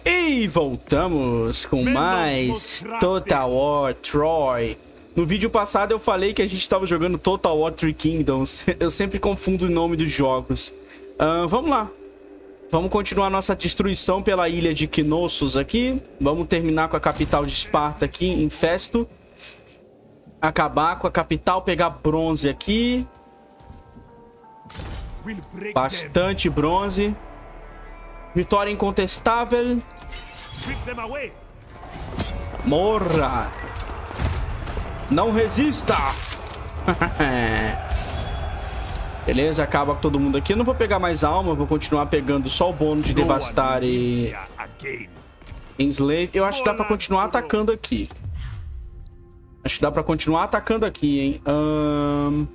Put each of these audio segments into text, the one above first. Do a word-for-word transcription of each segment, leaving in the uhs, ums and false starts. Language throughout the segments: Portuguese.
E voltamos com mais Total War Troy. No vídeo passado eu falei que a gente estava jogando Total War Three Kingdoms. Eu sempre confundo o nome dos jogos. Uh, vamos lá. Vamos continuar nossa destruição pela ilha de Knossos aqui. Vamos terminar com a capital de Esparta aqui, em Festo. Acabar com a capital, pegar bronze aqui. Bastante bronze. Vitória incontestável. Morra. Não resista. Beleza, acaba com todo mundo aqui. Eu não vou pegar mais alma, vou continuar pegando só o bônus de devastar e enslave. Eu acho que dá pra continuar atacando aqui. Acho que dá pra continuar atacando aqui, hein. Hum...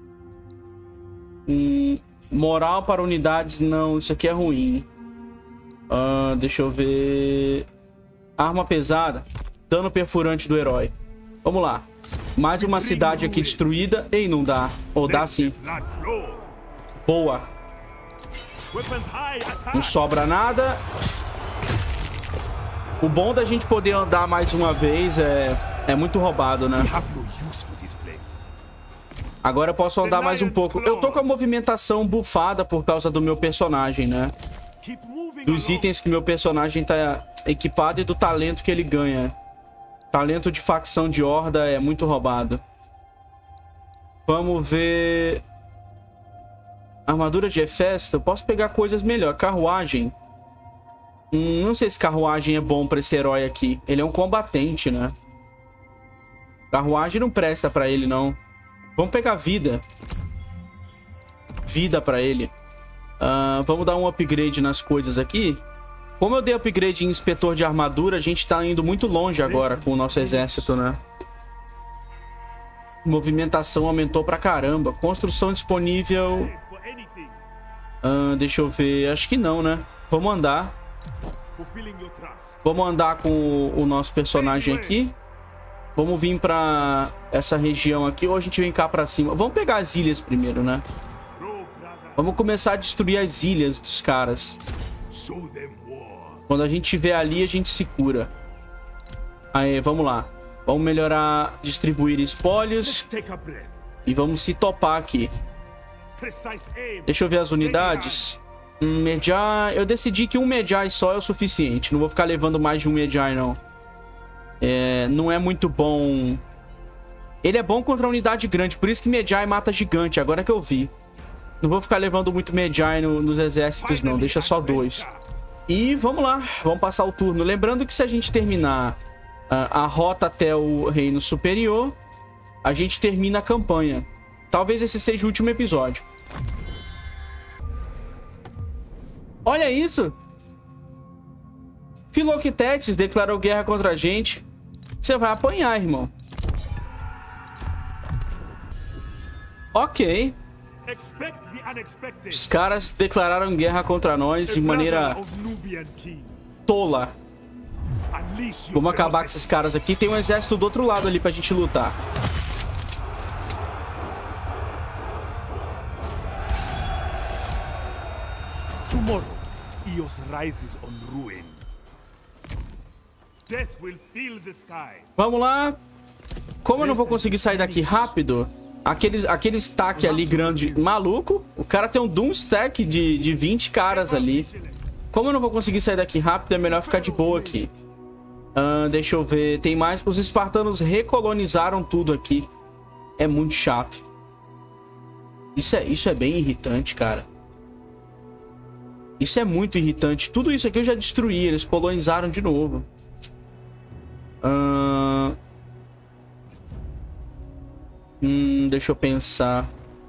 Hum... Moral para unidades, não. Isso aqui é ruim. Uh, deixa eu ver. Arma pesada. Dano perfurante do herói. Vamos lá. Mais uma cidade aqui destruída. Ei, não dá. Ou dá sim. Boa. Não sobra nada. O bom da gente poder andar mais uma vez é, é muito roubado, né? Agora eu posso andar mais um pouco. Eu tô com a movimentação bufada por causa do meu personagem, né? Dos itens que meu personagem tá equipado e do talento que ele ganha. Talento de facção de horda é muito roubado. Vamos ver... Armadura de Hefesto. Eu posso pegar coisas melhor. Carruagem. Hum, não sei se carruagem é bom pra esse herói aqui. Ele é um combatente, né? Carruagem não presta pra ele, não. Vamos pegar vida. Vida pra ele. Uh, vamos dar um upgrade nas coisas aqui. Como eu dei upgrade em inspetor de armadura, a gente tá indo muito longe agora com o nosso exército, né? Movimentação aumentou pra caramba. Construção disponível... Uh, deixa eu ver. Acho que não, né? Vamos andar. Vamos andar com o, o nosso personagem aqui. Vamos vir pra essa região aqui. Ou a gente vem cá pra cima. Vamos pegar as ilhas primeiro, né? Vamos começar a destruir as ilhas dos caras. Quando a gente estiver ali, a gente se cura. Aí, vamos lá. Vamos melhorar, distribuir espólios. E vamos se topar aqui. Deixa eu ver as unidades. Um Medjay. Eu decidi que um Medjay só é o suficiente. Não vou ficar levando mais de um Medjay, não. É, não é muito bom. Ele é bom contra a unidade grande. Por isso que Medjay mata gigante. Agora que eu vi. Não vou ficar levando muito Medjay no, nos exércitos, não. Deixa só dois. E vamos lá. Vamos passar o turno. Lembrando que se a gente terminar uh, a rota até o reino superior, a gente termina a campanha. Talvez esse seja o último episódio. Olha isso. Filoctetes declarou guerra contra a gente. Você vai apanhar, irmão. Ok. Os caras declararam guerra contra nós de maneira tola. Vamos acabar com esses caras aqui. Tem um exército do outro lado ali pra gente lutar. Tomorrow, Eos rises on ruins. Death will fill the sky. Vamos lá. Como eu não vou conseguir sair daqui rápido, aquele, aquele stack ali grande, maluco. O cara tem um Doom stack de, de vinte caras ali. Como eu não vou conseguir sair daqui rápido, é melhor ficar de boa aqui. Uh, deixa eu ver. Tem mais. Os espartanos recolonizaram tudo aqui. É muito chato. Isso é, isso é bem irritante, cara. Isso é muito irritante. Tudo isso aqui eu já destruí. Eles colonizaram de novo. Uh... Hum, deixa eu pensar.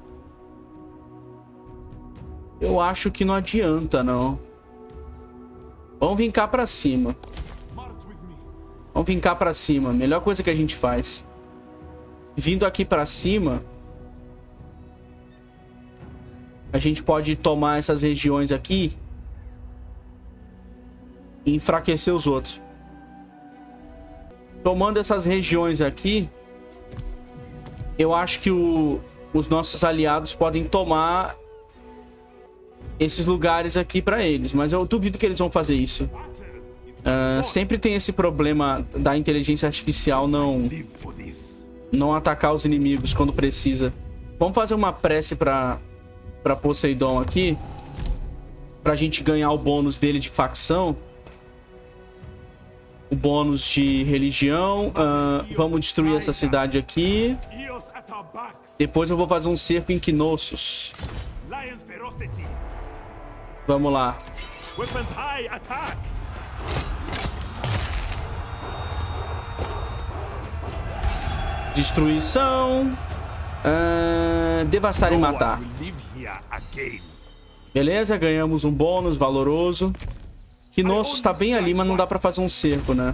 Eu acho que não adianta, não. Vamos vir cá pra cima. Vamos vir cá pra cima. Melhor coisa que a gente faz. Vindo aqui pra cima, a gente pode tomar essas regiões aqui e enfraquecer os outros. Tomando essas regiões aqui, eu acho que o, os nossos aliados podem tomar esses lugares aqui pra eles. Mas eu duvido que eles vão fazer isso. Uh, sempre tem esse problema da inteligência artificial não, não atacar os inimigos quando precisa. Vamos fazer uma prece pra, pra Poseidon aqui. Pra gente ganhar o bônus dele de facção. O bônus de religião. Uh, vamos destruir essa cidade aqui. Depois eu vou fazer um cerco em Knossos. Vamos lá. Destruição. Uh, devastar e matar. Beleza, ganhamos um bônus valoroso. Knossos tá bem ali, mas não dá pra fazer um cerco, né?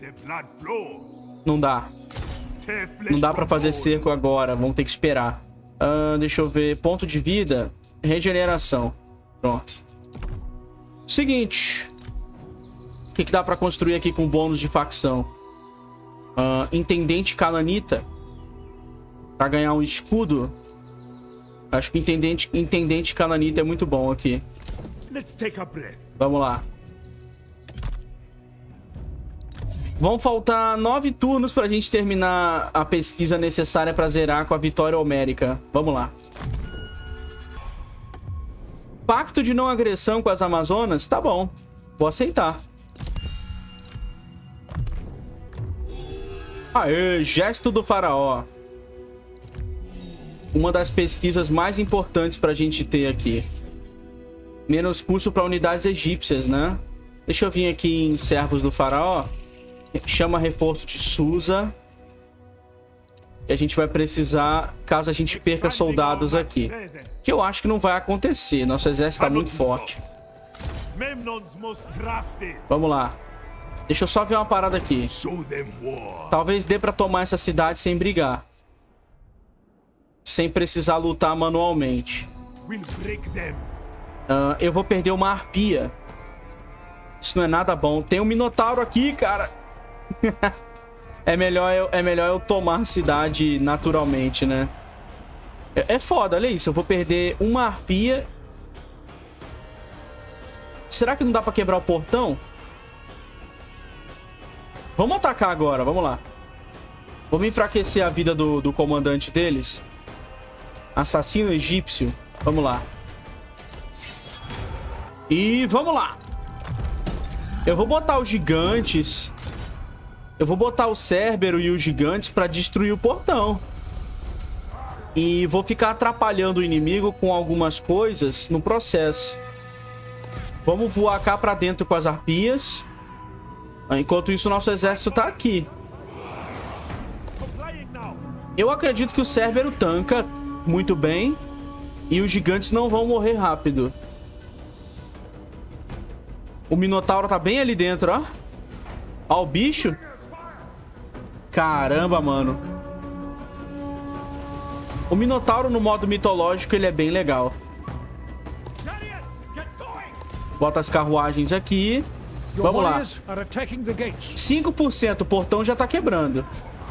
Não dá. Não dá pra fazer cerco agora. Vamos ter que esperar. Uh, deixa eu ver. Ponto de vida. Regeneração. Pronto. Seguinte. O que, que dá pra construir aqui com bônus de facção? Uh, Intendente Cananita. Pra ganhar um escudo. Acho que Intendente, Intendente Cananita é muito bom aqui. Vamos lá. Vão faltar nove turnos pra gente terminar a pesquisa necessária pra zerar com a vitória homérica. Vamos lá. Pacto de não agressão com as Amazonas? Tá bom. Vou aceitar. Aê, gesto do faraó. Uma das pesquisas mais importantes pra gente ter aqui. Menos custo pra unidades egípcias, né? Deixa eu vir aqui em servos do faraó. Chama reforço de Susa. E a gente vai precisar caso a gente perca soldados aqui. Que eu acho que não vai acontecer. Nosso exército tá muito forte. Vamos lá. Deixa eu só ver uma parada aqui. Talvez dê pra tomar essa cidade sem brigar. Sem precisar lutar manualmente. Uh, eu vou perder uma arpia. Isso não é nada bom. Tem um minotauro aqui, cara. é, melhor eu, é melhor eu tomar a cidade naturalmente, né? É, é foda, olha isso. Eu vou perder uma arpia. Será que não dá pra quebrar o portão? Vamos atacar agora, vamos lá. Vamos enfraquecer a vida do, do comandante deles. Assassino egípcio. Vamos lá. E vamos lá. Eu vou botar os gigantes. Eu vou botar o Cérbero e os gigantes pra destruir o portão. E vou ficar atrapalhando o inimigo com algumas coisas no processo. Vamos voar cá pra dentro com as arpias. Enquanto isso, nosso exército tá aqui. Eu acredito que o Cérbero tanca muito bem. E os gigantes não vão morrer rápido. O Minotauro tá bem ali dentro, ó. Ó o bicho. Caramba, mano. O Minotauro no modo mitológico, ele é bem legal. Bota as carruagens aqui. Vamos lá. cinco por cento. O portão já tá quebrando.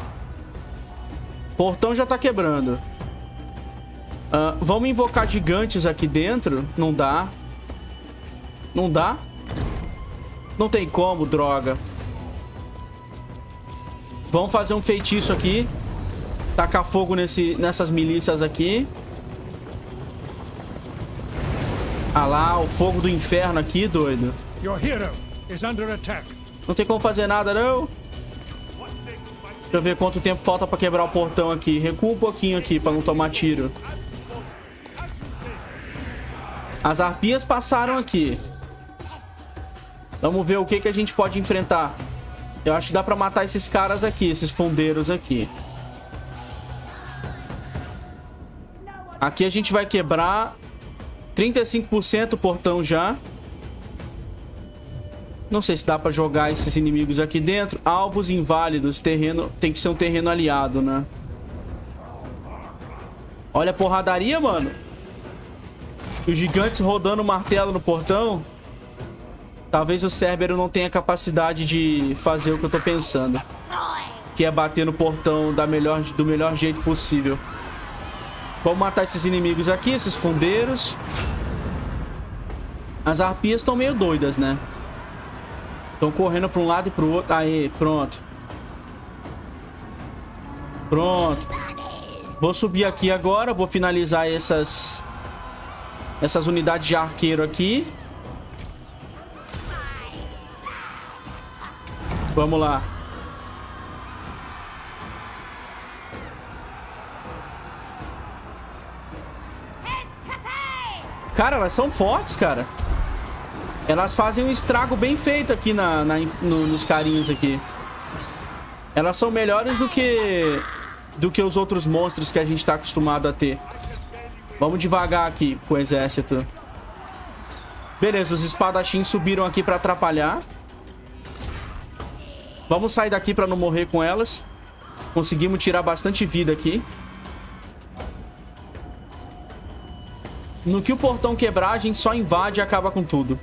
Portão já tá quebrando. Uh, vamos invocar gigantes aqui dentro. Não dá. Não dá. Não tem como, droga. Vamos fazer um feitiço aqui. Tacar fogo nesse, nessas milícias aqui. Ah lá, o fogo do inferno aqui, doido. Não tem como fazer nada, não. Deixa eu ver quanto tempo falta pra quebrar o portão aqui. Recua um pouquinho aqui pra não tomar tiro. As arpias passaram aqui. Vamos ver o que, que a gente pode enfrentar. Eu acho que dá pra matar esses caras aqui, esses fundeiros aqui. Aqui a gente vai quebrar trinta e cinco por cento o portão já. Não sei se dá pra jogar esses inimigos aqui dentro. Alvos inválidos. Terreno... Tem que ser um terreno aliado, né? Olha a porradaria, mano. Os gigantes rodando o martelo no portão. Talvez o Cérbero não tenha capacidade de fazer o que eu tô pensando. Que é bater no portão da melhor, do melhor jeito possível. Vamos matar esses inimigos aqui, esses fundeiros. As arpias estão meio doidas, né? Estão correndo para um lado e para o outro. Aí, pronto. Pronto. Vou subir aqui agora. Vou finalizar essas... Essas unidades de arqueiro aqui. Vamos lá. Cara, elas são fortes, cara. Elas fazem um estrago bem feito aqui na, na, no, nos carinhos aqui. Elas são melhores do que... Do que os outros monstros que a gente tá acostumado a ter. Vamos devagar aqui com o exército. Beleza, os espadachins subiram aqui pra atrapalhar. Vamos sair daqui pra não morrer com elas. Conseguimos tirar bastante vida aqui. No que o portão quebrar, a gente só invade e acaba com tudo.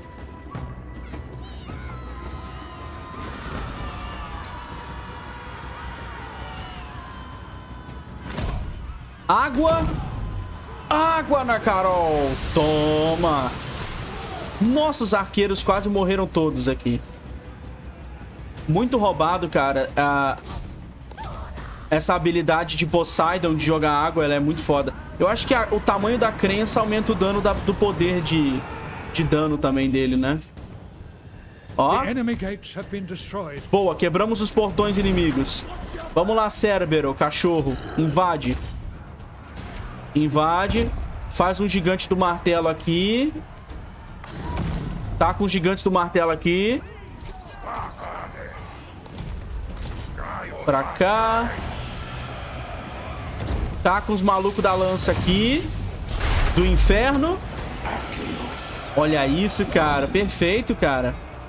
Água. Água na Carol. Toma. Nossos arqueiros quase morreram todos aqui. Muito roubado, cara. Ah, essa habilidade de Poseidon de jogar água, ela é muito foda. Eu acho que a, o tamanho da crença aumenta o dano da, do poder de, de dano também dele, né? Ó. Boa, quebramos os portões inimigos. Vamos lá, Cerbero, cachorro. Invade. Invade. Faz um gigante do martelo aqui. Tá com os gigantes do martelo aqui. Pra cá. Tá com os malucos da lança aqui. Do inferno. Olha isso, cara. Perfeito, cara.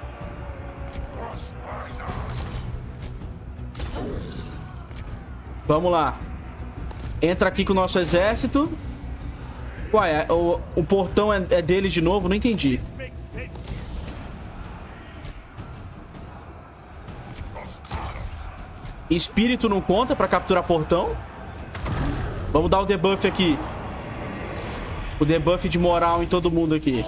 Vamos lá. Entra aqui com o nosso exército. Ué, o, o portão é, é dele de novo? Não entendi. Espírito não conta pra capturar portão? Vamos dar o debuff aqui. O debuff de moral em todo mundo aqui.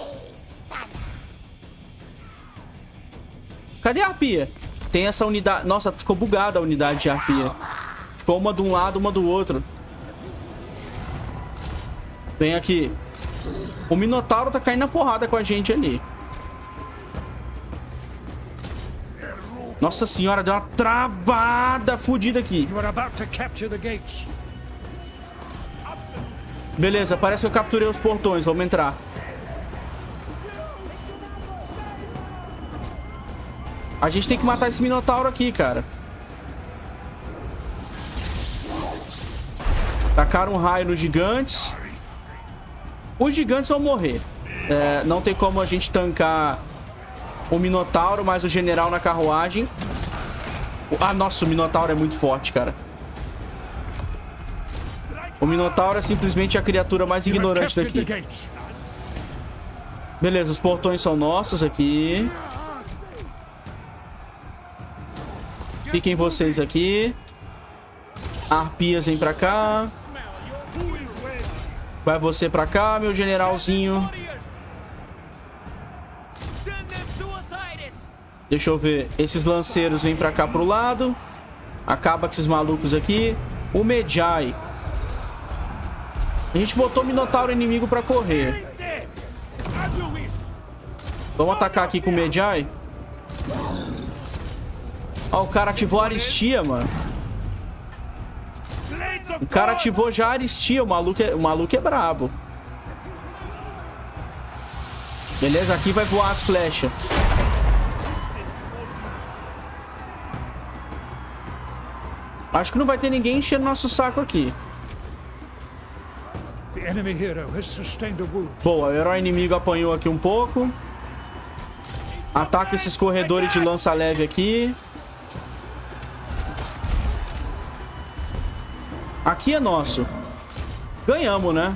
Cadê a arpia? Tem essa unidade... Nossa, ficou bugada a unidade de arpia. Ficou uma de um lado, uma do outro. Vem aqui. O Minotauro tá caindo na porrada com a gente ali. Nossa senhora, deu uma travada fodida aqui. Beleza, parece que eu capturei os portões. Vamos entrar. A gente tem que matar esse Minotauro aqui, cara. Tacaram um raio nos gigantes. Os gigantes vão morrer. É, não tem como a gente tancar o Minotauro, mas o general na carruagem. Ah, nossa, o Minotauro é muito forte, cara. O Minotauro é simplesmente a criatura mais ignorante daqui. Beleza, os portões são nossos aqui. Fiquem vocês aqui. Arpias vem pra cá. Vai você pra cá, meu generalzinho. Deixa eu ver. Esses lanceiros vêm pra cá pro lado. Acaba com esses malucos aqui. O Medjay. A gente botou o Minotauro inimigo pra correr. Vamos atacar aqui com o Medjay. Ó, o cara ativou a Aristia, mano. O cara ativou já a Aristia. O maluco é, o maluco é brabo. Beleza, aqui vai voar as flechas. Acho que não vai ter ninguém enchendo nosso saco aqui. Boa, o herói inimigo apanhou aqui um pouco. Ataca esses corredores de lança leve aqui. Aqui é nosso. Ganhamos, né?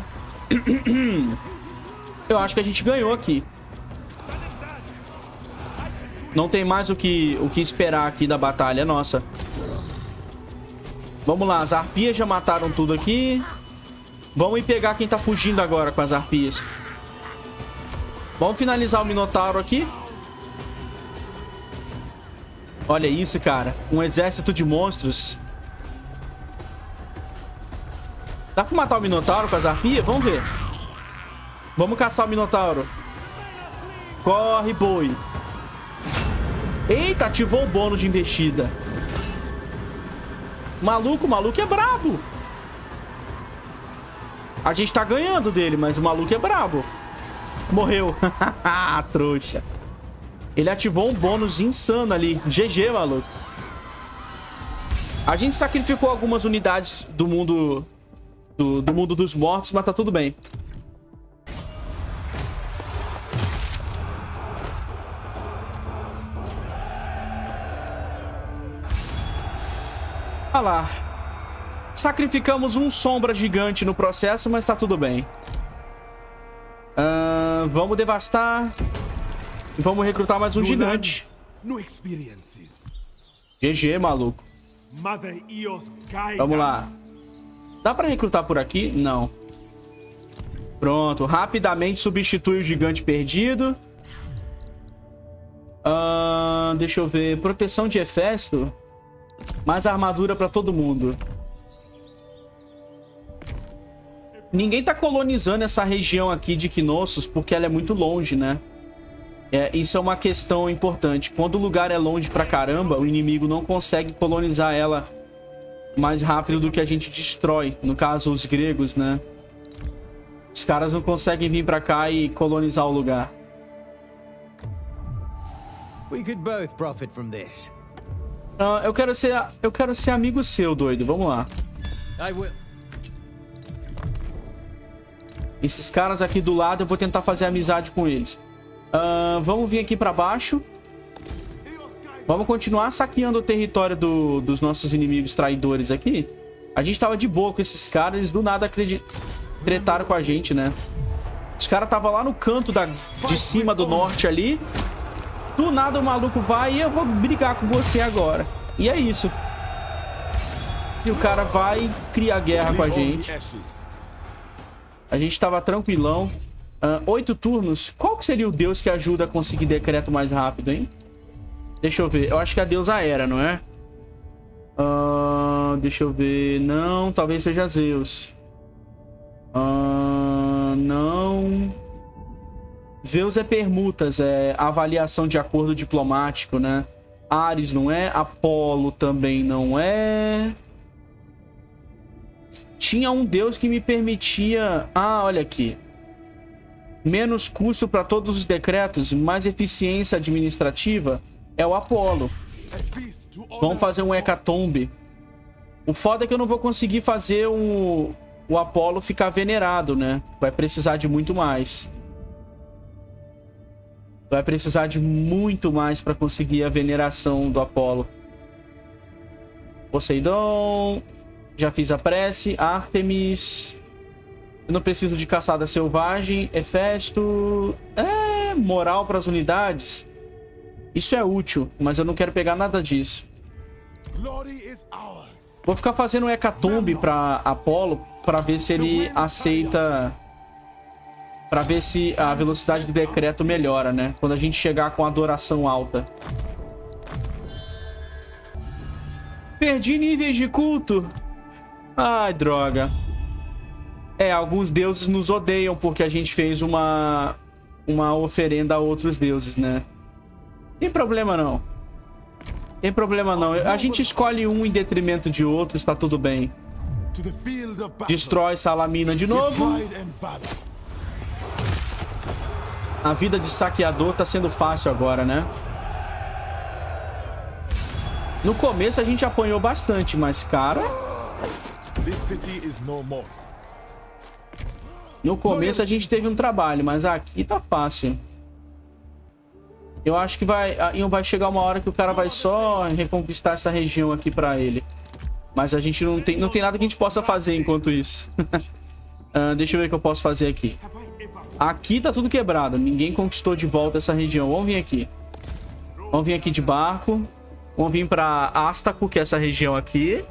Eu acho que a gente ganhou aqui. Não tem mais o que, o que esperar aqui da batalha nossa. Vamos lá, as arpias já mataram tudo aqui. Vamos ir pegar quem tá fugindo agora com as arpias. Vamos finalizar o Minotauro aqui. Olha isso, cara. Um exército de monstros. Dá pra matar o Minotauro com as arpias? Vamos ver. Vamos caçar o Minotauro. Corre, boi. Eita, ativou o bônus de investida. Maluco, o maluco é brabo. A gente tá ganhando dele, mas o maluco é brabo. Morreu. Trouxa. Ele ativou um bônus insano ali. G G, maluco. A gente sacrificou algumas unidades do mundo... Do, do mundo dos mortos, mas tá tudo bem. Olha lá. Sacrificamos um sombra gigante no processo, mas tá tudo bem. Uh, vamos devastar. Vamos recrutar mais um gigante. G G, maluco. Vamos lá. Dá pra recrutar por aqui? Não. Pronto. Rapidamente substitui o gigante perdido. Uh, deixa eu ver. Proteção de Hefesto. Mais armadura pra todo mundo. Ninguém tá colonizando essa região aqui de Knossos porque ela é muito longe, né? É, isso é uma questão importante. Quando o lugar é longe pra caramba, o inimigo não consegue colonizar ela mais rápido do que a gente destrói. No caso, os gregos, né? Os caras não conseguem vir pra cá e colonizar o lugar. We could both profit from this. Uh, eu quero ser, eu quero ser amigo seu, doido. Vamos lá. I will. Esses caras aqui do lado, eu vou tentar fazer amizade com eles. Uh, vamos vir aqui pra baixo. Vamos continuar saqueando o território do, dos nossos inimigos traidores aqui. A gente tava de boa com esses caras. Eles do nada acredit... tretaram com a gente, né? Os caras estavam lá no canto da... de cima do norte ali. Do nada o maluco vai e eu vou brigar com você agora. E é isso. E o cara vai criar guerra com a gente. A gente tava tranquilão. Uh, oito turnos. Qual que seria o deus que ajuda a conseguir decreto mais rápido, hein? Deixa eu ver. Eu acho que é a deusa Hera, não é? Uh, deixa eu ver. Não, talvez seja Zeus. Uh, não. Zeus é permutas, é avaliação de acordo diplomático, né? Ares não é. Apolo também não é. Tinha um deus que me permitia... Ah, olha aqui. Menos custo para todos os decretos, mais eficiência administrativa... É o Apolo. Vamos fazer um hecatombe. O foda é que eu não vou conseguir fazer o, o Apolo ficar venerado, né? Vai precisar de muito mais. Vai precisar de muito mais para conseguir a veneração do Apolo. Poseidon. Já fiz a prece. Artemis. Eu não preciso de caçada selvagem. Hefesto. É, moral para as unidades. Isso é útil, mas eu não quero pegar nada disso. Vou ficar fazendo um hecatombe pra Apolo pra ver se ele aceita... Pra ver se a velocidade de decreto melhora, né? Quando a gente chegar com a adoração alta. Perdi níveis de culto. Ai, droga. É, alguns deuses nos odeiam porque a gente fez uma... Uma oferenda a outros deuses, né? Tem problema não. Tem problema não. A gente escolhe um em detrimento de outro, está tudo bem. Destrói Salamina de novo. A vida de saqueador tá sendo fácil agora, né? No começo a gente apanhou bastante, mas, cara... No começo a gente teve um trabalho, mas aqui tá fácil. Eu acho que vai, vai chegar uma hora que o cara vai só reconquistar essa região aqui pra ele. Mas a gente não tem, não tem nada que a gente possa fazer enquanto isso. uh, deixa eu ver o que eu posso fazer aqui. Aqui tá tudo quebrado. Ninguém conquistou de volta essa região. Vamos vir aqui. Vamos vir aqui de barco. Vamos vir pra Ástaco, que é essa região aqui.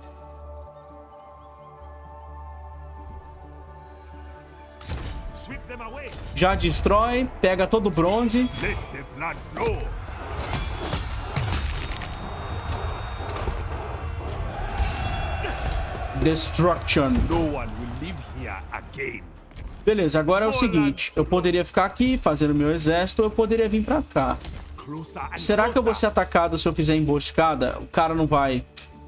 Já destrói, pega todo o bronze. Destruction. No one will live here again. Beleza, agora é o seguinte. Eu poderia ficar aqui fazendo meu exército ou eu poderia vir pra cá. Será que eu vou ser atacado se eu fizer emboscada? O cara não vai...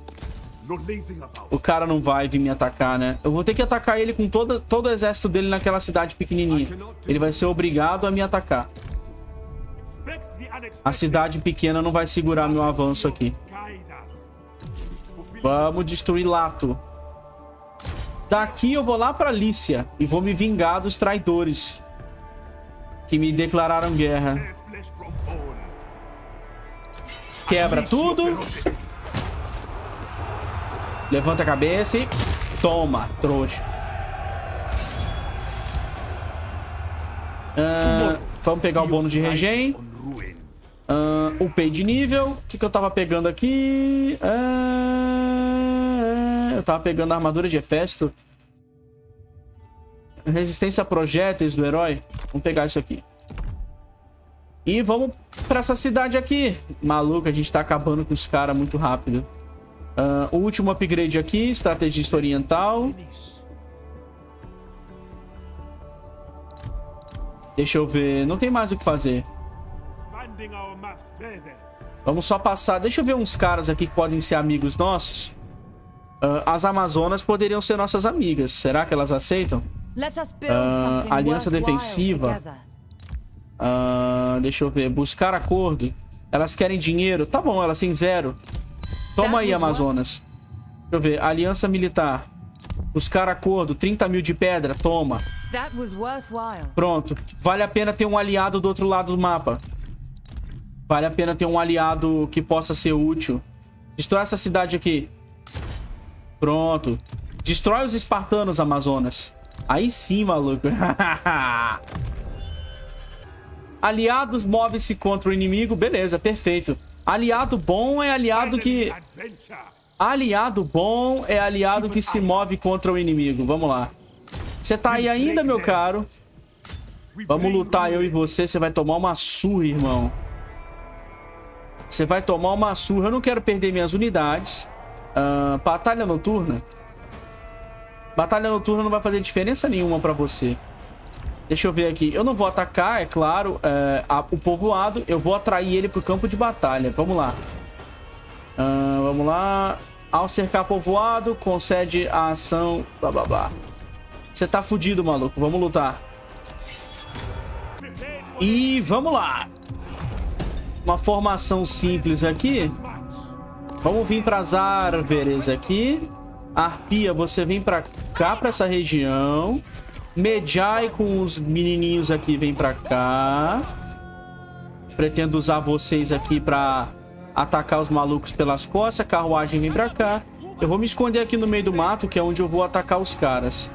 O cara não vai vir me atacar, né? Eu vou ter que atacar ele com todo, todo o exército dele naquela cidade pequenininha. Ele vai ser obrigado a me atacar. A cidade pequena não vai segurar meu avanço aqui. Vamos destruir Lato. Daqui eu vou lá pra Lícia e vou me vingar dos traidores que me declararam guerra. Quebra tudo. Levanta a cabeça e... Toma, trouxa. Uh, vamos pegar o bônus de regen. Uh, upei de nível. O que, que eu tava pegando aqui? Uh, eu tava pegando a armadura de Hefesto. Resistência a projéteis do herói. Vamos pegar isso aqui. E vamos pra essa cidade aqui. Maluco, a gente tá acabando com os caras muito rápido. Uh, o último upgrade aqui, estrategista oriental. Deixa eu ver, não tem mais o que fazer. Vamos só passar, deixa eu ver uns caras aqui que podem ser amigos nossos. uh, As Amazonas poderiam ser nossas amigas. Será que elas aceitam? Uh, aliança defensiva. uh, Deixa eu ver, buscar acordo. Elas querem dinheiro, tá bom, elas têm zero. Toma aí, Amazonas. Deixa eu ver. Aliança militar. Buscar acordo. trinta mil de pedra. Toma. Pronto. Vale a pena ter um aliado do outro lado do mapa. Vale a pena ter um aliado que possa ser útil. Destrói essa cidade aqui. Pronto. Destrói os espartanos, Amazonas. Aí sim, maluco. Aliados movem-se contra o inimigo. Beleza, perfeito. Aliado bom é aliado que... Aliado bom é aliado que se move contra o inimigo. Vamos lá. Você tá aí ainda, meu caro? Vamos lutar, eu e você. Você vai tomar uma surra, irmão. Você vai tomar uma surra. Eu não quero perder minhas unidades. Uh, batalha noturna. Batalha noturna não vai fazer diferença nenhuma pra você. Deixa eu ver aqui. Eu não vou atacar, é claro, é, a, o povoado. Eu vou atrair ele pro campo de batalha. Vamos lá. Uh, vamos lá. Ao cercar povoado, concede a ação... Blá, blá, blá. Você tá fudido, maluco. Vamos lutar. E vamos lá. Uma formação simples aqui. Vamos vir pras árvores aqui. Arpia, você vem pra cá, pra essa região. Medjay com os menininhos aqui vem pra cá. Pretendo usar vocês aqui pra atacar os malucos pelas costas. Carruagem vem pra cá. Eu vou me esconder aqui no meio do mato, que é onde eu vou atacar os caras.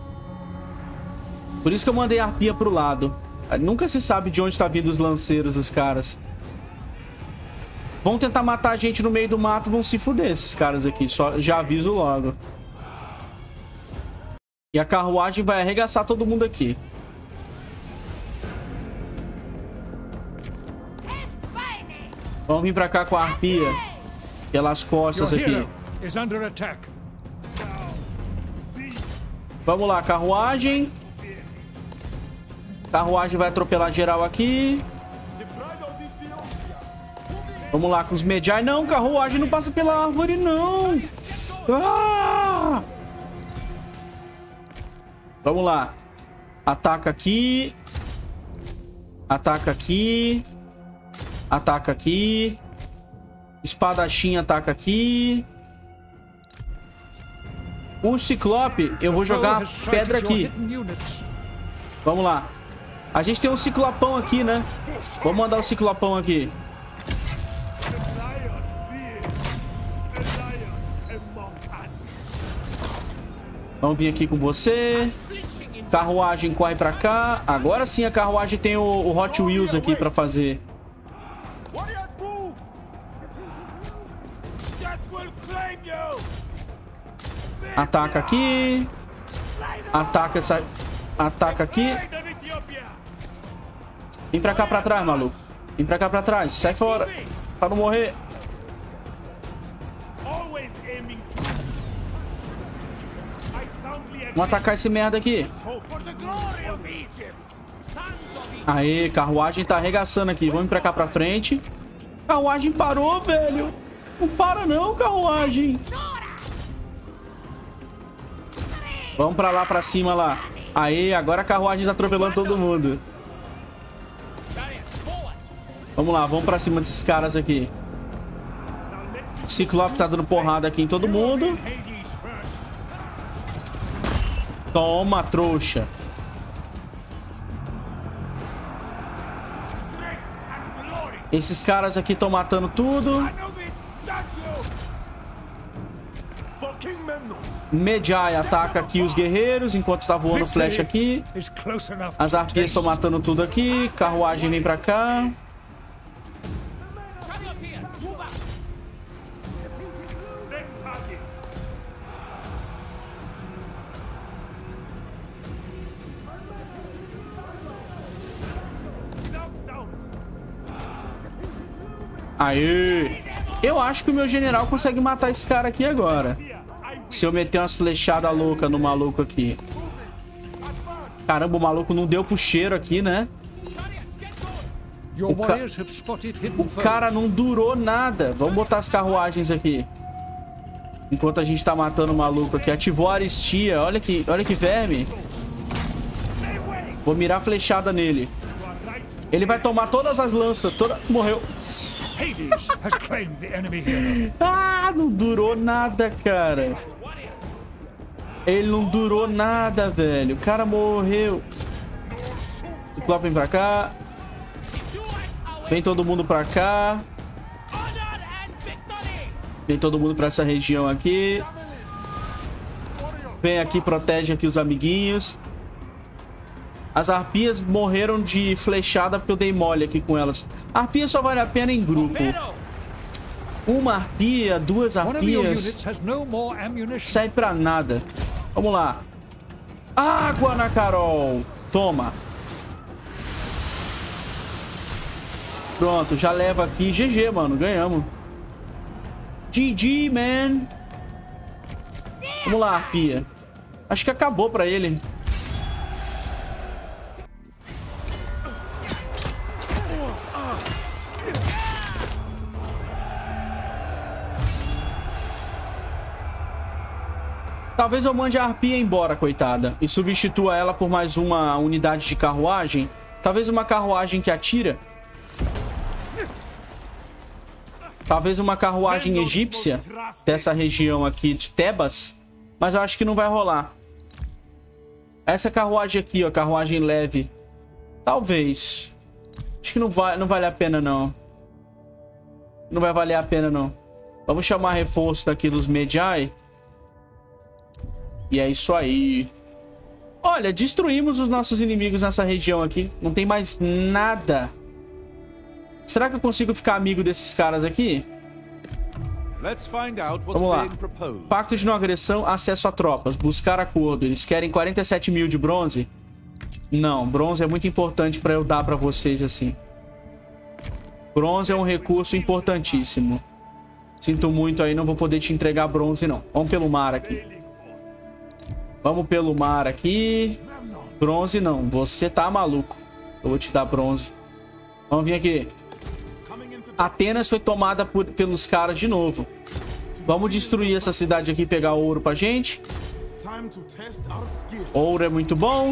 Por isso que eu mandei a arpia pro lado. Nunca se sabe de onde tá vindo os lanceiros, os caras. Vão tentar matar a gente no meio do mato, vão se fuder esses caras aqui. Só, já aviso logo. E a carruagem vai arregaçar todo mundo aqui. Vamos vir pra cá com a arpia. Pelas costas aqui. Vamos lá, carruagem. Carruagem vai atropelar geral aqui. Vamos lá com os Medjay. Não, carruagem não passa pela árvore, não. Ah! Vamos lá. Ataca aqui. Ataca aqui. Ataca aqui. Espadachim ataca aqui. O Ciclope, eu vou jogar pedra aqui. Vamos lá. A gente tem um Ciclopão aqui, né? Vamos mandar o Ciclopão aqui. Vamos vir aqui com você. Carruagem corre pra cá. Agora sim a carruagem tem o, o Hot Wheels aqui pra fazer. Ataca aqui. Ataca essa... Ataca aqui. Vem pra cá pra trás, maluco. Vem pra cá pra trás. Sai fora. Pra não morrer. Vamos atacar esse merda aqui. Aê, carruagem tá arregaçando aqui. Vamos pra cá pra frente. Carruagem parou, velho. Não para não, carruagem. Vamos pra lá, pra cima lá. Aê, agora a carruagem tá atropelando todo mundo. Vamos lá, vamos pra cima desses caras aqui. O Ciclope tá dando porrada aqui em todo mundo. Toma, trouxa. Esses caras aqui estão matando tudo. Medjay ataca aqui os guerreiros enquanto tá voando flecha aqui. As arpias estão matando tudo aqui. Carruagem vem pra cá. Aê! Eu acho que o meu general consegue matar esse cara aqui agora. Se eu meter umas flechadas loucas no maluco aqui. Caramba, o maluco não deu pro cheiro aqui, né? O, ca... o cara não durou nada. Vamos botar as carruagens aqui. Enquanto a gente tá matando o maluco aqui. Ativou a aristia. Olha que, olha que verme. Vou mirar flechada nele. Ele vai tomar todas as lanças. Toda... Morreu. Ah, não durou nada, cara. Ele não durou nada, velho. O cara morreu. Ciclope vem pra cá. Vem todo mundo pra cá. Vem todo mundo pra essa região aqui. Vem aqui, protege aqui os amiguinhos. As arpias morreram de flechada porque eu dei mole aqui com elas. Arpia só vale a pena em grupo. Uma arpia, duas arpias. Sai pra nada. Vamos lá. Água na Carol. Toma. Pronto, já leva aqui. G G, mano. Ganhamos. G G, man. Vamos lá, arpia. Acho que acabou pra ele. Talvez eu mande a arpia embora, coitada. E substitua ela por mais uma unidade de carruagem. Talvez uma carruagem que atira. Talvez uma carruagem egípcia. Dessa região aqui de Tebas. Mas eu acho que não vai rolar. Essa carruagem aqui, ó. Carruagem leve. Talvez. Acho que não, vai, não vale a pena, não. Não vai valer a pena, não. Vamos chamar reforço daqui dos Medjay. E é isso aí. Olha, destruímos os nossos inimigos nessa região aqui. Não tem mais nada. Será que eu consigo ficar amigo desses caras aqui? Vamos lá. Pacto de não agressão, acesso a tropas. Buscar acordo. Eles querem quarenta e sete mil de bronze? Não, bronze é muito importante para eu dar para vocês assim. Bronze é um recurso importantíssimo. Sinto muito aí, não vou poder te entregar bronze não. Vamos pelo mar aqui. Vamos pelo mar aqui. Bronze não, você tá maluco. Eu vou te dar bronze. Vamos vir aqui. Atenas foi tomada por, pelos caras de novo. Vamos destruir essa cidade aqui e pegar ouro pra gente. Ouro é muito bom.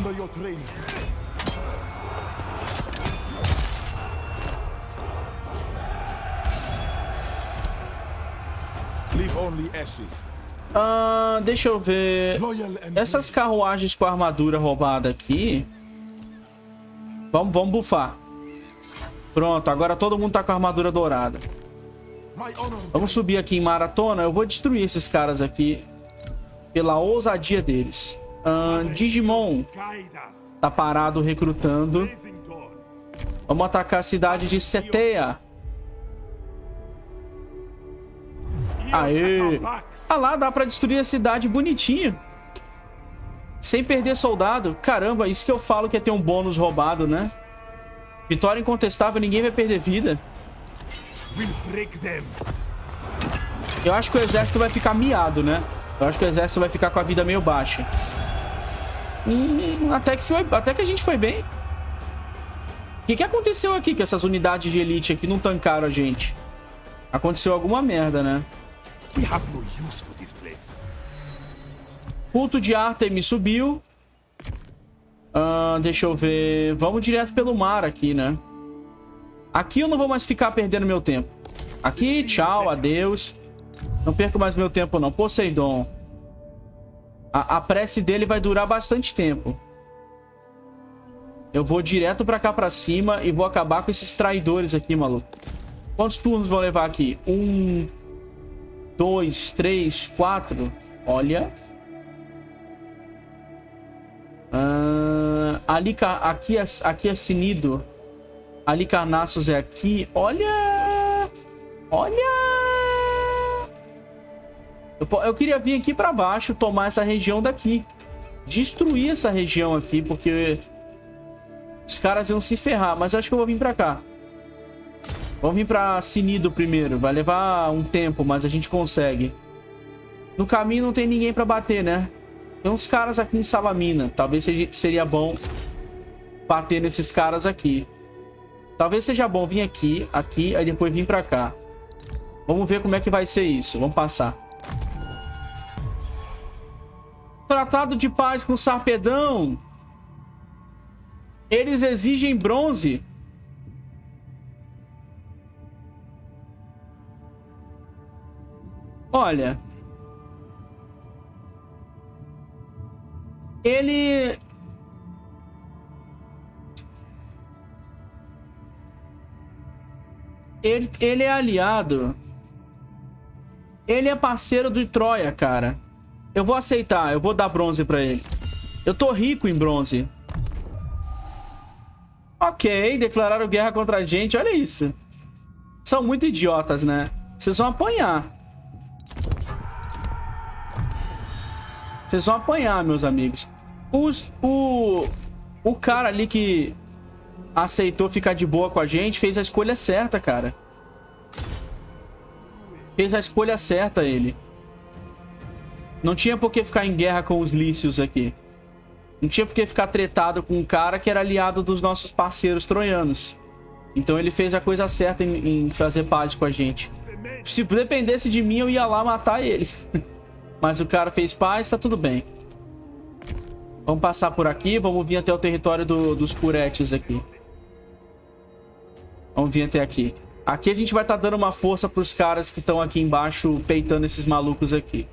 Ah, deixa eu ver. Essas carruagens com armadura roubada aqui. Vamos, vamos bufar. Pronto, agora todo mundo tá com a armadura dourada. Vamos subir aqui em maratona. Eu vou destruir esses caras aqui pela ousadia deles. Ah, Digimon tá parado recrutando. Vamos atacar a cidade de Ceteia. Aê! Ah lá, dá pra destruir a cidade bonitinho. Sem perder soldado. Caramba, isso que eu falo que é ter um bônus roubado, né? Vitória incontestável, ninguém vai perder vida. Eu acho que o exército vai ficar miado, né? Eu acho que o exército vai ficar com a vida meio baixa. Hum, até que, foi, até que a gente foi bem. O que, que aconteceu aqui que essas unidades de elite aqui não tancaram a gente? Aconteceu alguma merda, né? We have no use for this place. Culto de Artemis subiu. Uh, deixa eu ver. Vamos direto pelo mar aqui, né? Aqui eu não vou mais ficar perdendo meu tempo. Aqui, tchau, adeus. Não perco mais meu tempo, não. Poseidon. A, a prece dele vai durar bastante tempo. Eu vou direto pra cá pra cima e vou acabar com esses traidores aqui, maluco. Quantos turnos vão levar aqui? Um, dois, três, quatro. Olha. Uh, ali, aqui, é, aqui é Cnido. Ali Carnassus é aqui. Olha. Olha. Eu, eu queria vir aqui pra baixo, tomar essa região daqui. Destruir essa região aqui, porque os caras iam se ferrar. Mas acho que eu vou vir pra cá. Vamos vir pra Cnido primeiro. Vai levar um tempo, mas a gente consegue. No caminho não tem ninguém pra bater, né? Tem uns caras aqui em Salamina. Talvez seria bom bater nesses caras aqui. Talvez seja bom vir aqui, aqui, aí depois vir pra cá. Vamos ver como é que vai ser isso. Vamos passar. Tratado de paz com Sarpedão. Eles exigem bronze. Olha. Ele... ele... Ele é aliado. Ele é parceiro de Troia, cara. Eu vou aceitar. Eu vou dar bronze pra ele. Eu tô rico em bronze. Ok, declararam guerra contra a gente. Olha isso. São muito idiotas, né? Vocês vão apanhar. Vocês vão apanhar, meus amigos. Os, o, o cara ali que aceitou ficar de boa com a gente fez a escolha certa, cara. Fez a escolha certa, ele. Não tinha por que ficar em guerra com os lícios aqui. Não tinha por que ficar tretado com um cara que era aliado dos nossos parceiros troianos. Então ele fez a coisa certa em, em fazer paz com a gente. Se dependesse de mim, eu ia lá matar ele. Mas o cara fez paz, tá tudo bem. Vamos passar por aqui. Vamos vir até o território do, dos Curetes aqui. Vamos vir até aqui. Aqui a gente vai estar tá dando uma força pros caras que estão aqui embaixo peitando esses malucos aqui.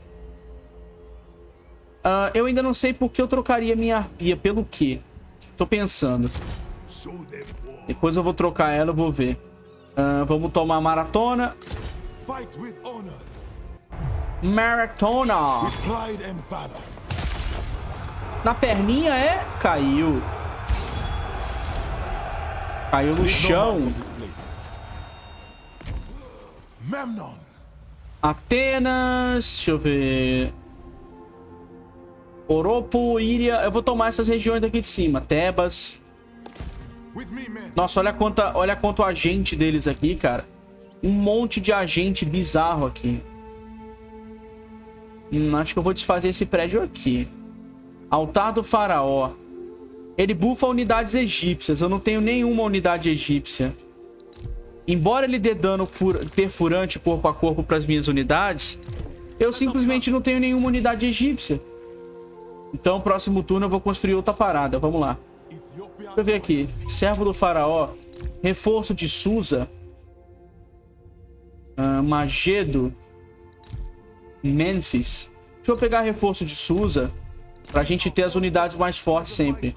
Uh, eu ainda não sei por que eu trocaria minha arpia. Pelo quê? Tô pensando. Depois eu vou trocar ela, eu vou ver. Uh, vamos tomar a maratona. Maratona. Na perninha é... Caiu. Caiu no chão. Atenas. Deixa eu ver. Oropo, Íria. Eu vou tomar essas regiões daqui de cima. Tebas. Nossa, olha quanta, olha quanto agente deles aqui, cara. Um monte de agente bizarro aqui. Hum, acho que eu vou desfazer esse prédio aqui. Altar do faraó. Ele bufa unidades egípcias. Eu não tenho nenhuma unidade egípcia. Embora ele dê dano perfurante corpo a corpo para as minhas unidades, eu simplesmente não tenho nenhuma unidade egípcia. Então, próximo turno eu vou construir outra parada. Vamos lá. Deixa eu ver aqui. Servo do faraó. Reforço de Susa. Uh, Magedo. Mênfis. Deixa eu pegar reforço de Susa. Pra gente ter as unidades mais fortes sempre.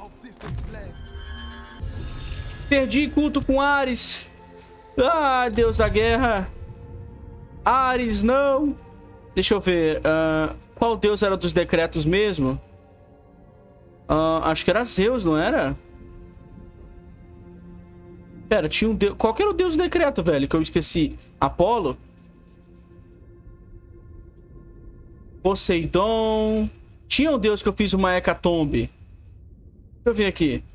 Perdi culto com Ares. Ah, Deus da guerra. Ares, não. Deixa eu ver. Uh, qual deus era dos decretos mesmo? Uh, acho que era Zeus, não era? Pera, tinha um deus... Qual que era o deus do decreto, velho? Que eu esqueci. Apolo? Poseidon. Tinha um deus que eu fiz uma hecatombe. Deixa eu ver aqui.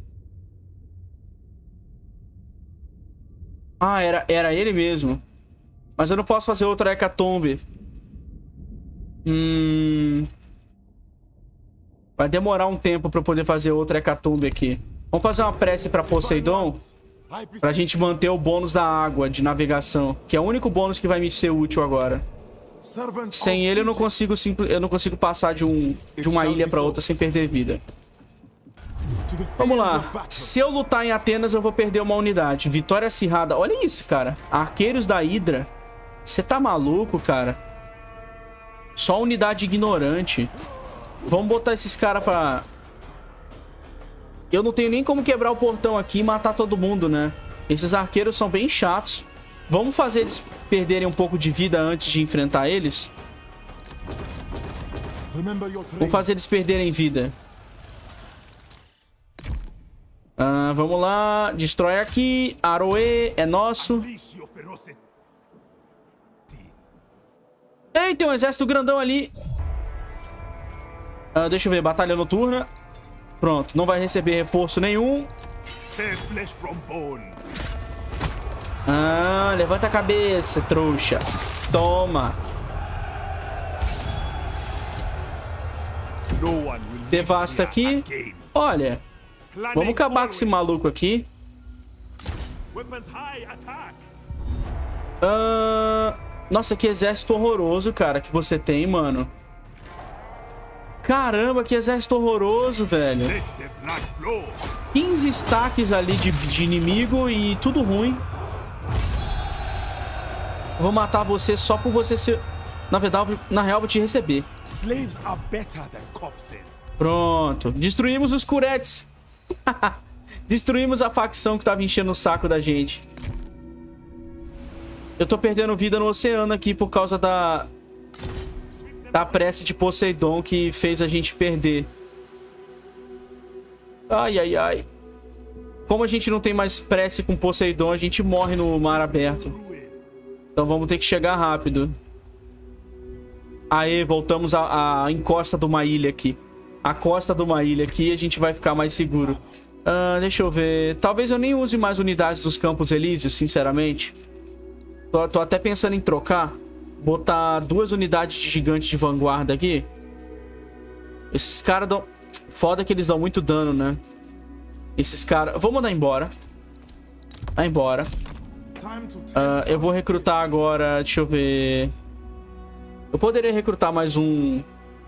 Ah, era, era ele mesmo. Mas eu não posso fazer outra hecatombe. Hum... Vai demorar um tempo pra eu poder fazer outra hecatombe aqui. Vamos fazer uma prece pra Poseidon. Pra gente manter o bônus da água de navegação. Que é o único bônus que vai me ser útil agora. Sem ele eu não consigo, eu não consigo passar de, um, de uma ilha pra outra sem perder vida. Vamos lá. Se eu lutar em Atenas eu vou perder uma unidade. Vitória acirrada. Olha isso, cara. Arqueiros da Hidra. Você tá maluco, cara? Só unidade ignorante. Vamos botar esses caras pra... Eu não tenho nem como quebrar o portão aqui e matar todo mundo, né? Esses arqueiros são bem chatos. Vamos fazer eles perderem um pouco de vida antes de enfrentar eles? Vamos fazer eles perderem vida. Ah, vamos lá. Destrói aqui. Aroe é nosso. Ei, tem um exército grandão ali. Ah, deixa eu ver. Batalha noturna. Pronto. Não vai receber reforço nenhum. Ah, levanta a cabeça, trouxa. Toma. Devasta aqui. Olha. Vamos acabar com esse maluco aqui. Ah, nossa, que exército horroroso, cara, que você tem, mano. Caramba, que exército horroroso, velho. quinze stacks ali de, de inimigo e tudo ruim. Vou matar você só por você ser... Na verdade, na real, vou te receber. Pronto. Destruímos os Curetes. Destruímos a facção que tava enchendo o saco da gente. Eu tô perdendo vida no oceano aqui por causa da... Da prece de Poseidon que fez a gente perder. Ai, ai, ai. Como a gente não tem mais prece com Poseidon, a gente morre no mar aberto. Então vamos ter que chegar rápido. Aê, voltamos à, à encosta de uma ilha aqui. A costa de uma ilha aqui, a gente vai ficar mais seguro. Uh, deixa eu ver. Talvez eu nem use mais unidades dos Campos Elíseos, sinceramente. Tô, tô até pensando em trocar. Botar duas unidades de gigantes de vanguarda aqui. Esses caras dão... Foda que eles dão muito dano, né? Esses caras... Vou mandar embora. Vai embora. Uh, eu vou recrutar agora... Deixa eu ver... Eu poderia recrutar mais um...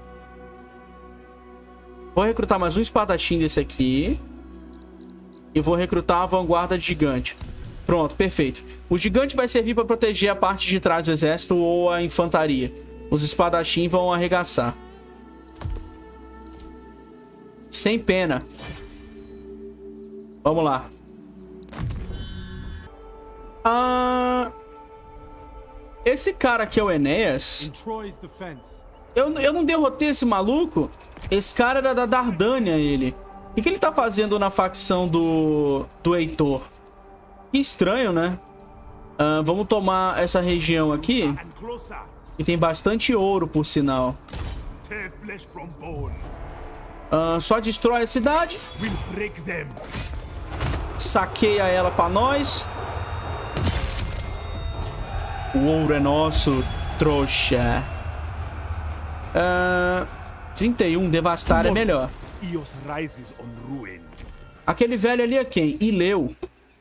Vou recrutar mais um espadachim desse aqui. E vou recrutar a vanguarda de gigante. Pronto, perfeito. O gigante vai servir para proteger a parte de trás do exército ou a infantaria. Os espadachim vão arregaçar. Sem pena. Vamos lá. Ah... Esse cara aqui é o Enéas. Eu, eu não derrotei esse maluco. Esse cara era da Dardânia, ele. O que, que ele tá fazendo na facção do, do Heitor? Que estranho, né? Uh, vamos tomar essa região aqui. Que tem bastante ouro, por sinal. Uh, só destrói a cidade. Saqueia ela pra nós. O ouro é nosso, trouxa. Uh, trinta e um, devastar é melhor. Aquele velho ali é quem? Ileu.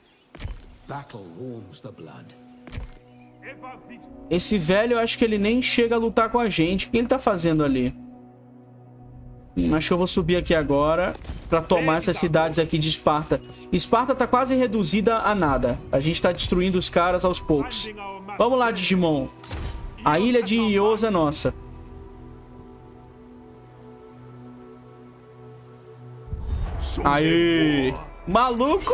Esse velho, eu acho que ele nem chega a lutar com a gente. O que ele tá fazendo ali? Hum, acho que eu vou subir aqui agora pra tomar essas cidades aqui de Esparta. Esparta tá quase reduzida a nada. A gente tá destruindo os caras aos poucos. Vamos lá, Digimon. A ilha de Ios é nossa. Aê! Maluco!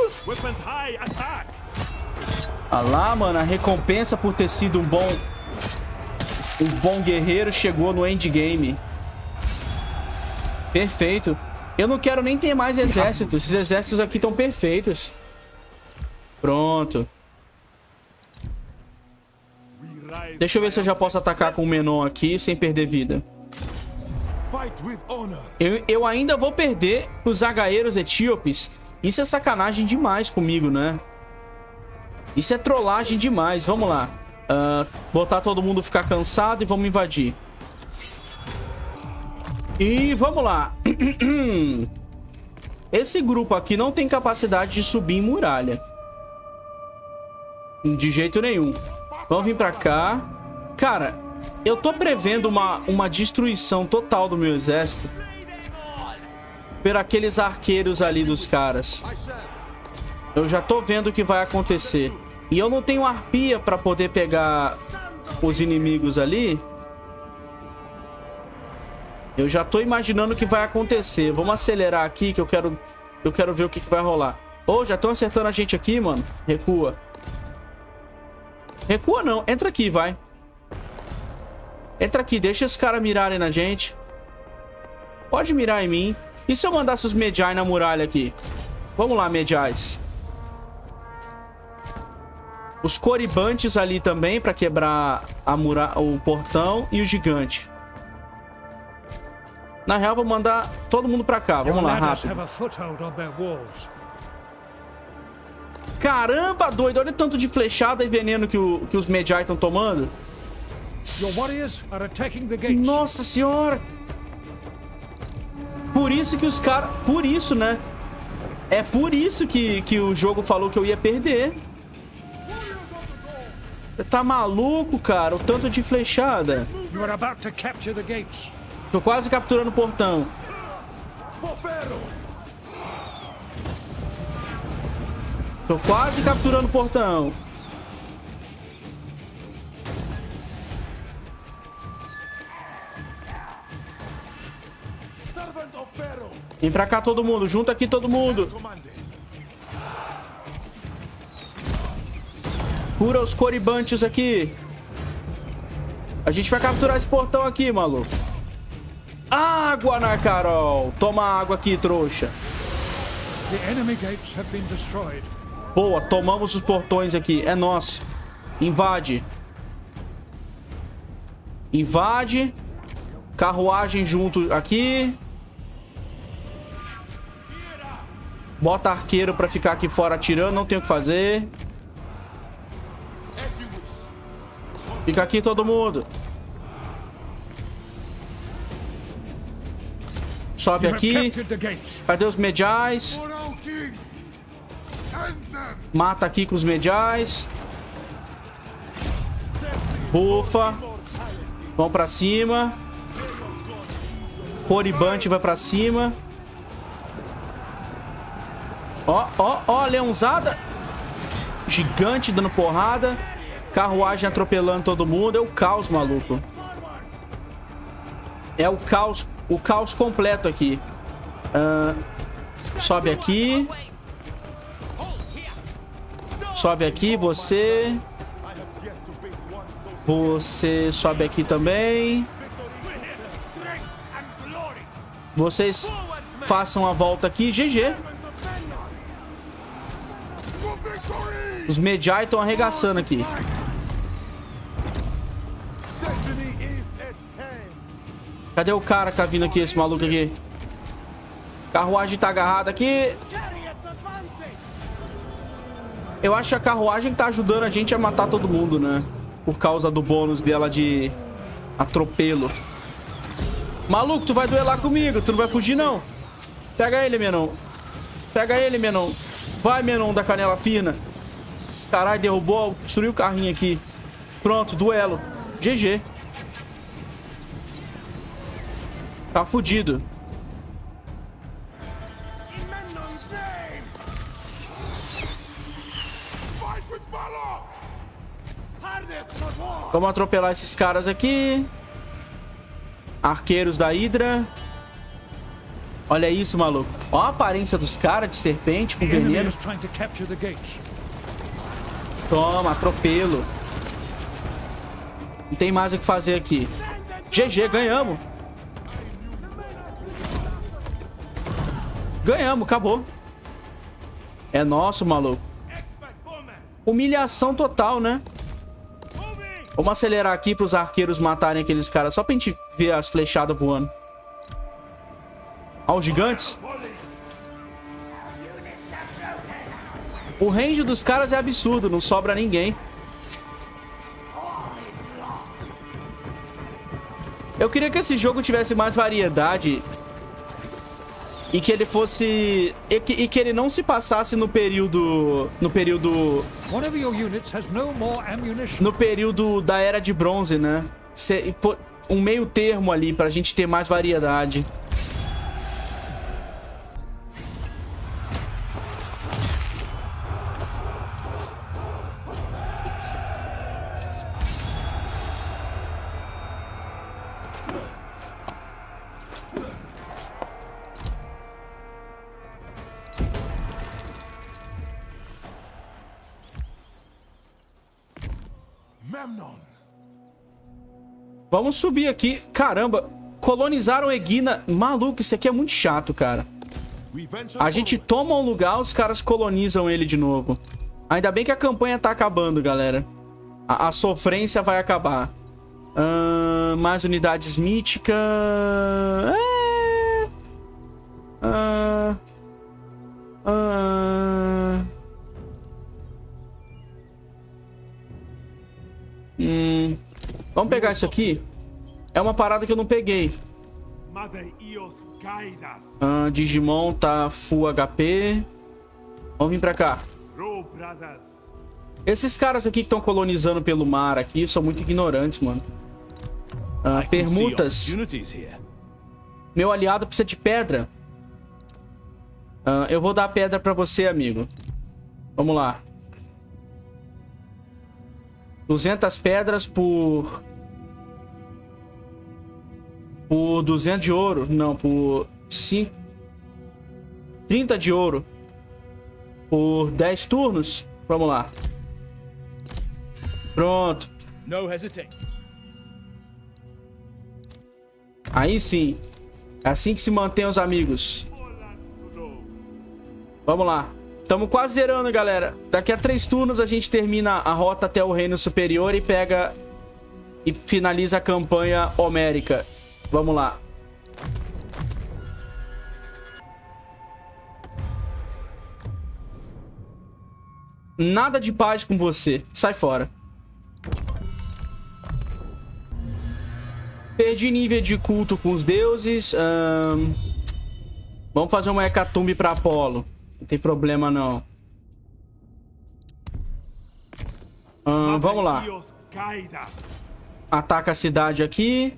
Olha lá, mano. A recompensa por ter sido um bom... Um bom guerreiro chegou no endgame. Perfeito. Eu não quero nem ter mais exércitos. Esses exércitos aqui estão perfeitos. Pronto. Deixa eu ver se eu já posso atacar com o Menon aqui sem perder vida. Eu, eu ainda vou perder os zagaeiros etíopes. Isso é sacanagem demais comigo, né? Isso é trollagem demais. Vamos lá. Uh, botar todo mundo ficar cansado e vamos invadir. E vamos lá. Esse grupo aqui não tem capacidade de subir em muralha. De jeito nenhum. Vamos vir pra cá. Cara, eu tô prevendo uma, uma destruição total do meu exército por aqueles arqueiros ali dos caras. Eu já tô vendo o que vai acontecer. E eu não tenho arpia pra poder pegar os inimigos ali. Eu já tô imaginando o que vai acontecer. Vamos acelerar aqui que eu quero, eu quero ver o que, que vai rolar. Ô, oh, já estão acertando a gente aqui, mano. Recua. Recua não. Entra aqui, vai. Entra aqui. Deixa esses caras mirarem na gente. Pode mirar em mim. E se eu mandasse os Medjai na muralha aqui? Vamos lá, Medjais. Os Coribantes ali também pra quebrar a mura... o portão e o gigante. Na real, vou mandar todo mundo pra cá. Vamos lá, rápido. Caramba, doido. Olha o tanto de flechada e veneno que, o, que os Medjai estão tomando. Nossa senhora. Por isso que os caras... Por isso, né? É por isso que, que o jogo falou que eu ia perder. Tá maluco, cara? O tanto de flechada. Tô quase capturando o portão. Tô quase capturando o portão. Vem pra cá todo mundo. Junta aqui todo mundo. Cura os Coribantes aqui. A gente vai capturar esse portão aqui, maluco. Água na Carol. Toma água aqui, trouxa. Boa, tomamos os portões aqui. É nosso. Invade. Invade. Carruagem junto aqui. Bota arqueiro pra ficar aqui fora atirando. Não tem o que fazer. Fica aqui todo mundo. Sobe aqui. Cadê os Medjais? Mata aqui com os Medjais. Bufa. Vão pra cima. Coribante vai pra cima. Ó, ó, ó, leãozada. Gigante dando porrada. Carruagem atropelando todo mundo. É o caos, maluco. É o caos. O caos completo aqui. Uh, sobe aqui. Sobe aqui, você. Você sobe aqui também. Vocês façam a volta aqui. G G. Os Medjai estão arregaçando aqui. Cadê o cara que tá vindo aqui, esse maluco aqui? Carruagem tá agarrada aqui. Eu acho que a carruagem tá ajudando a gente a matar todo mundo, né? Por causa do bônus dela de atropelo. Maluco, tu vai duelar comigo. Tu não vai fugir, não. Pega ele, Menon. Pega ele, Menon. Vai, Menon da canela fina. Caralho, derrubou. Destruiu o carrinho aqui. Pronto, duelo. G G. Tá fudido. Vamos atropelar esses caras aqui. Arqueiros da Hydra. Olha isso, maluco. Olha a aparência dos caras de serpente com veneno. Toma, atropelo. Não tem mais o que fazer aqui. G G, ganhamos. Ganhamos, acabou. É nosso, maluco. Humilhação total, né? Vamos acelerar aqui para os arqueiros matarem aqueles caras. Só pra gente ver as flechadas voando. Olha os gigantes. O range dos caras é absurdo. Não sobra ninguém. Eu queria que esse jogo tivesse mais variedade e que ele fosse... E que, e que ele não se passasse no período... No período... One of your units has no more ammunition. No período da Era de Bronze, né? Se, um meio termo ali pra gente ter mais variedade. Vamos subir aqui. Caramba, colonizaram Egina. Maluco, isso aqui é muito chato, cara. A gente toma um lugar, os caras colonizam ele de novo. Ainda bem que a campanha tá acabando, galera. A, a sofrência vai acabar. Uh, mais unidades míticas. É... Uh... Uh... Hum... Vamos pegar isso aqui. É uma parada que eu não peguei. Ah, Digimon tá full H P. Vamos vir pra cá. Esses caras aqui que estão colonizando pelo mar aqui são muito ignorantes, mano. Ah, permutas. Meu aliado precisa de pedra. Ah, eu vou dar a pedra pra você, amigo. Vamos lá. duzentas pedras por... Por duzentos de ouro. Não, por cinco... trinta de ouro. Por dez turnos. Vamos lá. Pronto. Aí sim. É assim que se mantém os amigos. Vamos lá. Estamos quase zerando, galera. Daqui a três turnos a gente termina a rota até o Reino Superior e pega... E finaliza a campanha homérica. Vamos lá. Nada de paz com você. Sai fora. Perdi nível de culto com os deuses. Hum... Vamos fazer uma hecatombe para Apolo. Não tem problema, não. Hum, vamos lá. Ataca a cidade aqui.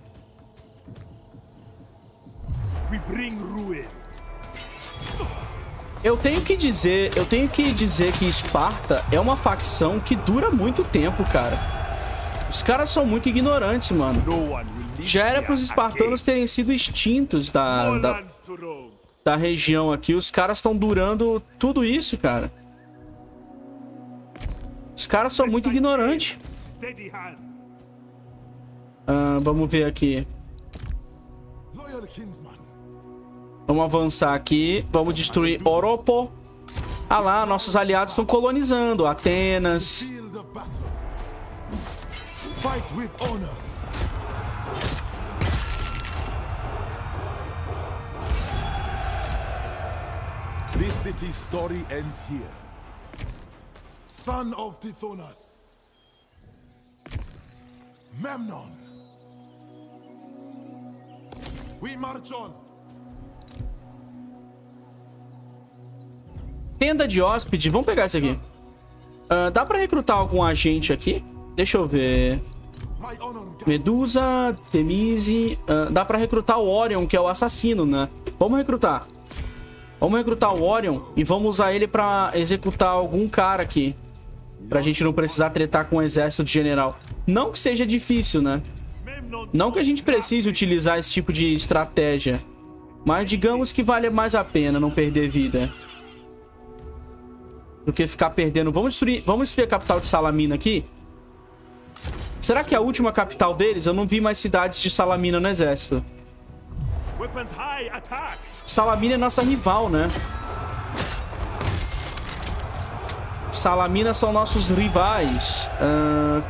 Eu tenho que dizer, eu tenho que dizer que Esparta é uma facção que dura muito tempo, cara. Os caras são muito ignorantes, mano. Já era para os espartanos terem sido extintos da, da, da região aqui. Os caras estão durando tudo isso, cara. Os caras são muito ignorantes. Ah, vamos ver aqui. Vamos avançar aqui. Vamos destruir Oropo. Ah lá, nossos aliados estão colonizando. Atenas. This city's story ends here. Son of Tithonus. Memnon. We march on. Tenda de hóspede. Vamos pegar isso aqui. Uh, dá pra recrutar algum agente aqui? Deixa eu ver. Medusa, Temise. Uh, dá pra recrutar o Orion, que é o assassino, né? Vamos recrutar. Vamos recrutar o Orion e vamos usar ele pra executar algum cara aqui. Pra gente não precisar tretar com o exército de general. Não que seja difícil, né? Não que a gente precise utilizar esse tipo de estratégia. Mas digamos que vale mais a pena não perder vida do que ficar perdendo. Vamos destruir, vamos destruir a capital de Salamina aqui. Será que é a última capital deles? Eu não vi mais cidades de Salamina no exército. Salamina é nossa rival, né? Salamina são nossos rivais. Uh...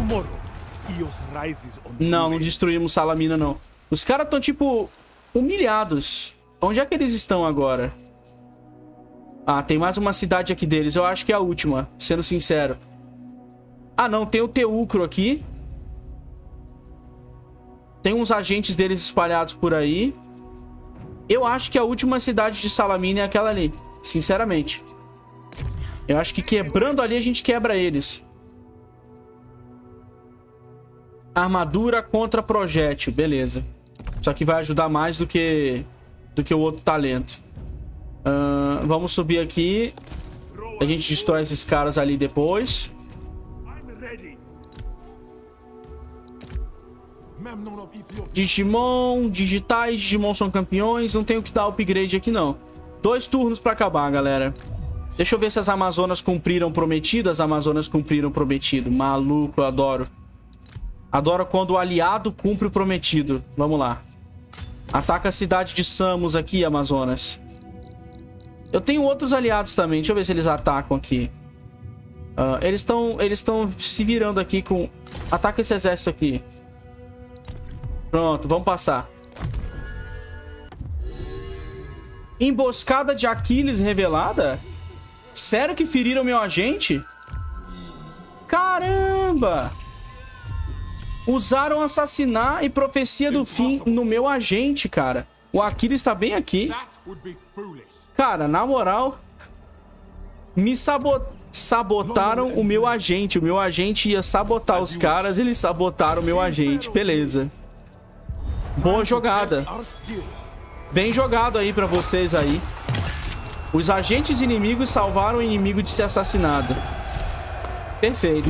Não, não destruímos Salamina, não. Os caras estão, tipo, humilhados. Onde é que eles estão agora? Ah, tem mais uma cidade aqui deles. Eu acho que é a última, sendo sincero. Ah, não. Tem o Teucro aqui. Tem uns agentes deles espalhados por aí. Eu acho que a última cidade de Salamina é aquela ali. Sinceramente. Eu acho que quebrando ali a gente quebra eles. Armadura contra projétil. Beleza. Isso aqui vai ajudar mais do que, do que o outro talento. Uh, vamos subir aqui. A gente destrói esses caras ali depois. Digimon, digitais, Digimon são campeões. Não tenho que dar upgrade aqui não. Dois turnos pra acabar, galera. Deixa eu ver se as Amazonas cumpriram o prometido. As Amazonas cumpriram o prometido. Maluco, eu adoro. Adoro quando o aliado cumpre o prometido. Vamos lá. Ataca a cidade de Samus aqui, Amazonas. Eu tenho outros aliados também. Deixa eu ver se eles atacam aqui. Uh, eles estão eles estão se virando aqui com... Ataca esse exército aqui. Pronto, vamos passar. Emboscada de Aquiles revelada? Sério que feriram meu agente? Caramba! Usaram assassinar e profecia do fim no meu agente, cara. O Aquiles tá bem aqui. Cara, na moral... Me sabot... sabotaram o meu agente. O meu agente ia sabotar os caras. Eles sabotaram o meu agente. Beleza. Boa jogada. Bem jogado aí pra vocês aí. Os agentes inimigos salvaram o inimigo de ser assassinado. Perfeito.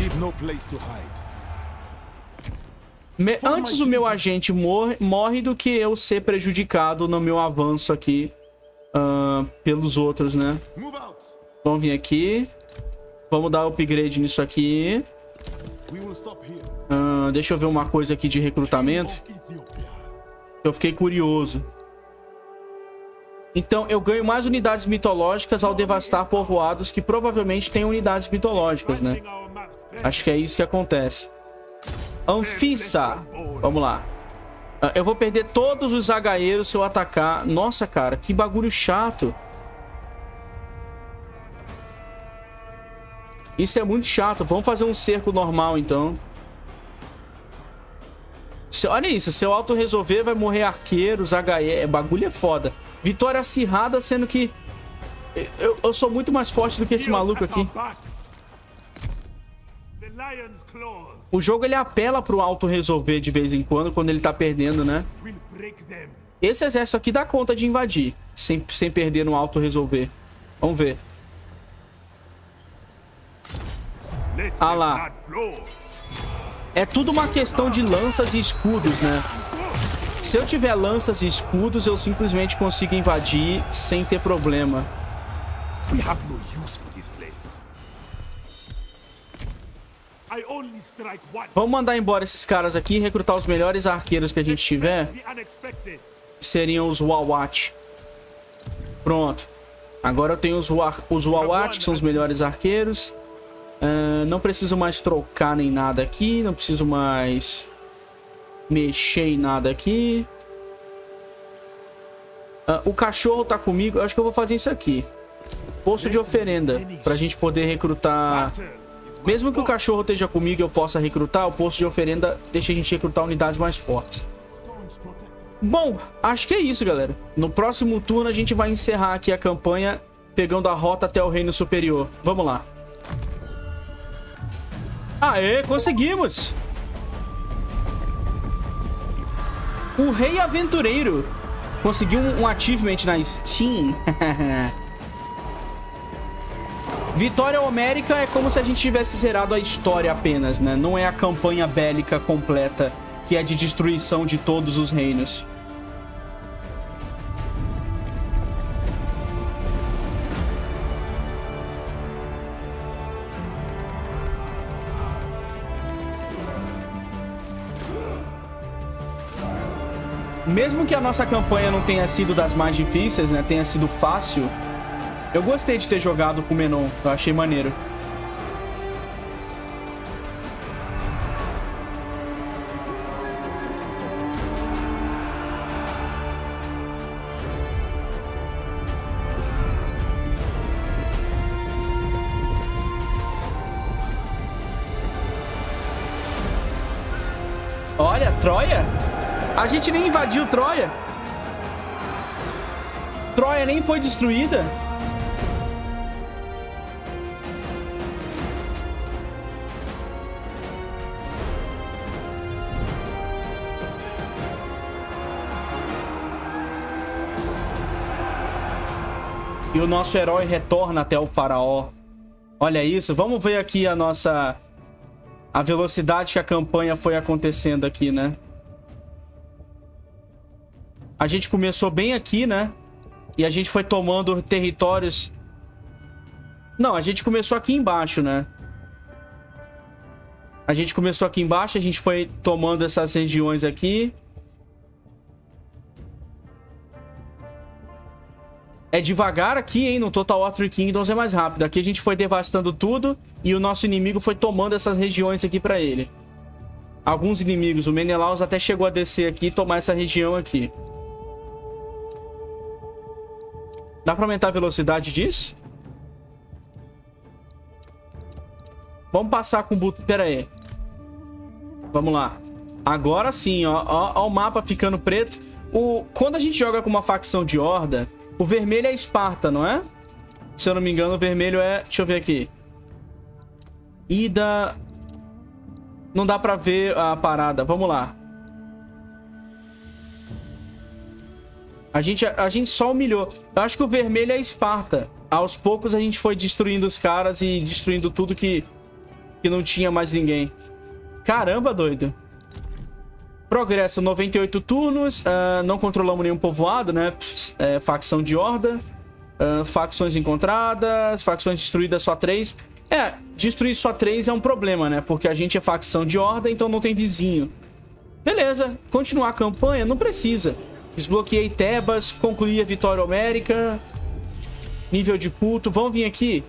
Me... Antes o meu agente morre, morre do que eu ser prejudicado no meu avanço aqui uh, pelos outros, né? Vamos vir aqui. Vamos dar upgrade nisso aqui. Uh, deixa eu ver uma coisa aqui de recrutamento. Eu fiquei curioso. Então, eu ganho mais unidades mitológicas ao devastar povoados que provavelmente têm unidades mitológicas, né? Acho que é isso que acontece. Anfissa. Vamos lá. Uh, eu vou perder todos os zagaeiros se eu atacar. Nossa, cara, que bagulho chato. Isso é muito chato. Vamos fazer um cerco normal, então. Se, olha isso. Se eu auto-resolver, vai morrer arqueiros, H E. Bagulho é foda. Vitória acirrada, sendo que... Eu, eu sou muito mais forte do que esse maluco aqui. O jogo, ele apela pro auto-resolver de vez em quando, quando ele tá perdendo, né? Esse exército aqui dá conta de invadir, sem, sem perder no auto-resolver. Vamos ver. Ah lá. É tudo uma questão de lanças e escudos, né? Se eu tiver lanças e escudos, eu simplesmente consigo invadir sem ter problema. Vamos mandar embora esses caras aqui e recrutar os melhores arqueiros que a gente tiver. Que seriam os Wawat. Pronto. Agora eu tenho os, os Wawat, que são os melhores arqueiros. Uh, não preciso mais trocar nem nada aqui. Não preciso mais mexer em nada aqui. Uh, o cachorro tá comigo. Eu acho que eu vou fazer isso aqui. Poço de oferenda. Pra gente poder recrutar. Mesmo que o cachorro esteja comigo e eu possa recrutar, o poço de oferenda deixa a gente recrutar unidades mais fortes. Bom, acho que é isso, galera. No próximo turno a gente vai encerrar aqui a campanha, pegando a rota até o Reino Superior. Vamos lá. Aê, conseguimos! O Rei Aventureiro conseguiu um, um achievement na Steam. Vitória Homérica é como se a gente tivesse zerado a história apenas, né? Não é a campanha bélica completa, que é de destruição de todos os reinos. Mesmo que a nossa campanha não tenha sido das mais difíceis, né? Tenha sido fácil. Eu gostei de ter jogado com o Menon. Eu achei maneiro. Olha, Troia. A gente nem invadiu Troia. Troia nem foi destruída. E o nosso herói retorna até o faraó. Olha isso. Vamos ver aqui a nossa... a velocidade que a campanha foi acontecendo aqui, né? A gente começou bem aqui, né? E a gente foi tomando territórios... Não, a gente começou aqui embaixo, né? A gente começou aqui embaixo, a gente foi tomando essas regiões aqui. É devagar aqui, hein? No Total War Three Kingdoms é mais rápido. Aqui a gente foi devastando tudo e o nosso inimigo foi tomando essas regiões aqui pra ele. Alguns inimigos, o Menelaus até chegou a descer aqui e tomar essa região aqui. Dá pra aumentar a velocidade disso? Vamos passar com o botão... Pera aí. Vamos lá. Agora sim, ó, ó, ó o mapa ficando preto. O... Quando a gente joga com uma facção de horda, o vermelho é Esparta, não é? Se eu não me engano, o vermelho é... Deixa eu ver aqui. Ida... Não dá pra ver a parada. Vamos lá. A gente, a gente só humilhou. Eu acho que o vermelho é Esparta. Aos poucos a gente foi destruindo os caras e destruindo tudo que, que não tinha mais ninguém. Caramba, doido. Progresso, noventa e oito turnos. Uh, não controlamos nenhum povoado, né? Pss, é, facção de horda. Uh, facções encontradas. Facções destruídas, só três. É, destruir só três é um problema, né? Porque a gente é facção de horda, então não tem vizinho. Beleza. Continuar a campanha? Não precisa. Desbloqueei Tebas, concluí a vitória homérica. Nível de culto. Vamos vir aqui.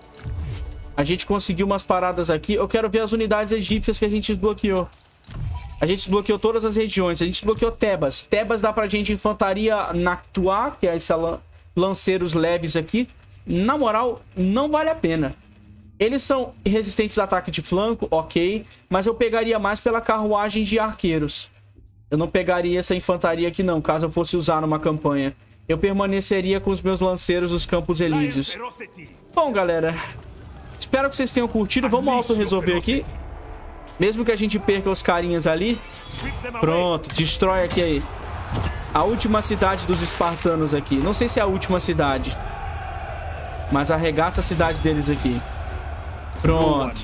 A gente conseguiu umas paradas aqui. Eu quero ver as unidades egípcias que a gente desbloqueou. A gente desbloqueou todas as regiões. A gente desbloqueou Tebas. Tebas dá pra gente infantaria Nactua, que é essa lan lanceiros leves aqui. Na moral, não vale a pena. Eles são resistentes a ataque de flanco, ok. Mas eu pegaria mais pela carruagem de arqueiros. Eu não pegaria essa infantaria aqui não, caso eu fosse usar numa campanha. Eu permaneceria com os meus lanceiros dos Campos Elíseos. Bom, galera, espero que vocês tenham curtido. Vamos auto-resolver aqui. Mesmo que a gente perca os carinhas ali. Pronto, destrói aqui aí. A última cidade dos espartanos aqui. Não sei se é a última cidade, mas arregaça a cidade deles aqui. Pronto.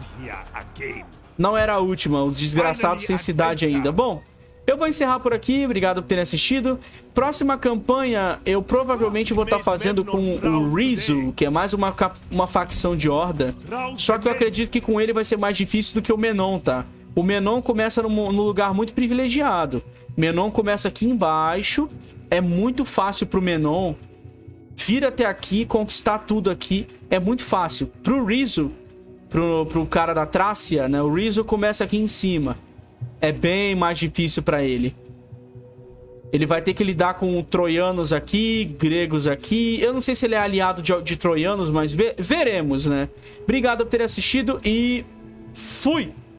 Não era a última, os desgraçados têm cidade ainda. Bom, eu vou encerrar por aqui, obrigado por terem assistido. Próxima campanha eu provavelmente vou estar fazendo com o Rizu, que é mais uma, uma facção de horda. Só que eu acredito que com ele vai ser mais difícil do que o Menon, tá? O Menon começa num, num lugar muito privilegiado. Menon começa aqui embaixo, é muito fácil pro Menon vir até aqui, conquistar tudo aqui, é muito fácil. Pro Rizu, pro, pro cara da Trácia, né? O Rizu começa aqui em cima. É bem mais difícil pra ele. Ele vai ter que lidar com troianos aqui, gregos aqui. Eu não sei se ele é aliado de, de troianos, mas ve veremos, né? Obrigado por ter assistido e fui!